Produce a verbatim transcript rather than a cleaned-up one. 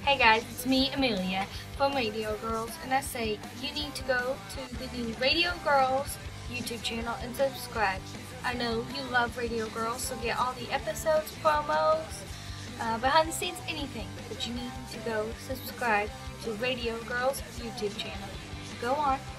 Hey guys, it's me, Amelia, from Radio Girls, and I say you need to go to the new Radio Girls YouTube channel and subscribe. I know you love Radio Girls, so get all the episodes, promos, uh, behind the scenes, anything. But you need to go subscribe to Radio Girls YouTube channel. Go on.